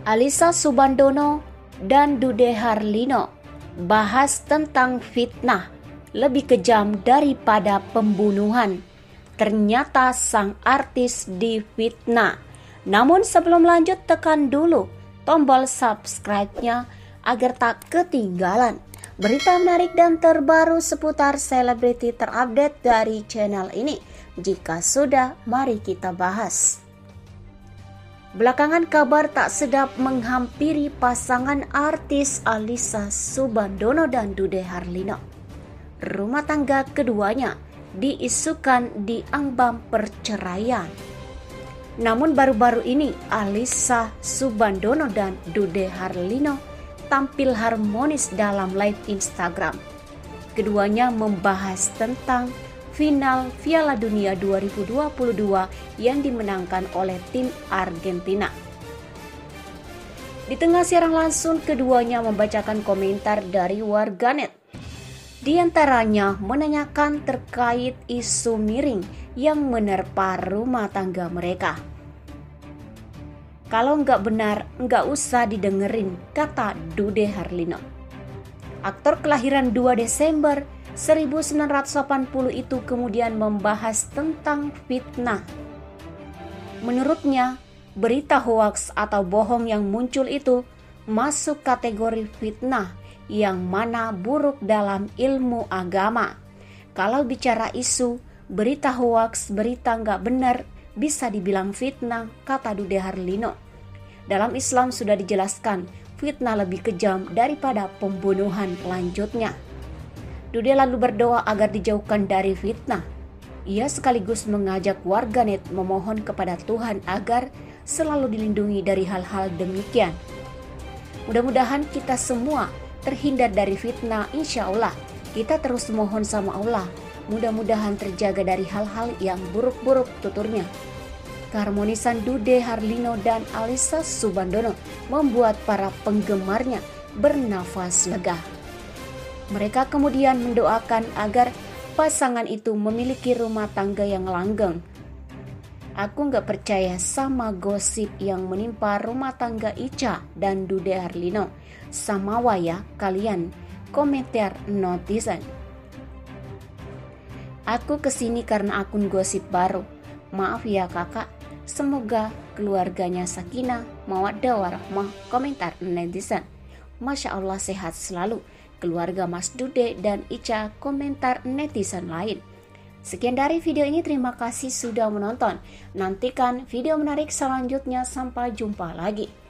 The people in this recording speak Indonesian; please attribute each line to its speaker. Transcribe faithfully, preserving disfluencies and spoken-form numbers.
Speaker 1: Alyssa Soebandono dan Dude Harlino bahas tentang fitnah lebih kejam daripada pembunuhan. Ternyata sang artis difitnah. Namun sebelum lanjut, tekan dulu tombol subscribe-nya agar tak ketinggalan berita menarik dan terbaru seputar selebriti terupdate dari channel ini. Jika sudah, mari kita bahas. Belakangan kabar tak sedap menghampiri pasangan artis Alyssa Soebandono dan Dude Harlino. Rumah tangga keduanya diisukan diambang perceraian. Namun baru-baru ini Alyssa Soebandono dan Dude Harlino tampil harmonis dalam live Instagram. Keduanya membahas tentang final Piala Dunia dua ribu dua puluh dua yang dimenangkan oleh tim Argentina. Di tengah siaran langsung, keduanya membacakan komentar dari warganet. Di antaranya menanyakan terkait isu miring yang menerpa rumah tangga mereka. Kalau nggak benar, nggak usah didengerin, kata Dude Harlino. Aktor kelahiran dua Desember seribu sembilan ratus delapan puluh itu kemudian membahas tentang fitnah. Menurutnya, berita hoaks atau bohong yang muncul itu masuk kategori fitnah yang mana buruk dalam ilmu agama. Kalau bicara isu, berita hoaks, berita nggak benar bisa dibilang fitnah, kata Dude Harlino. Dalam Islam sudah dijelaskan, fitnah lebih kejam daripada pembunuhan. Lanjutnya, Dude lalu berdoa agar dijauhkan dari fitnah. Ia sekaligus mengajak warganet memohon kepada Tuhan agar selalu dilindungi dari hal-hal demikian. Mudah-mudahan kita semua terhindar dari fitnah, insya Allah. Kita terus mohon sama Allah, mudah-mudahan terjaga dari hal-hal yang buruk-buruk, tuturnya. Keharmonisan Dude Harlino dan Alyssa Soebandono membuat para penggemarnya bernafas lega. Mereka kemudian mendoakan agar pasangan itu memiliki rumah tangga yang langgeng. Aku nggak percaya sama gosip yang menimpa rumah tangga Icha dan Dude Harlino. Samawa ya kalian, komentar netizen. Aku kesini karena akun gosip baru. Maaf ya kakak, semoga keluarganya sakinah, mawaddah warahmah, komentar netizen. Masya Allah sehat selalu keluarga Mas Dude dan Icha, komentar netizen lain. Sekian dari video ini, terima kasih sudah menonton. Nantikan video menarik selanjutnya, sampai jumpa lagi.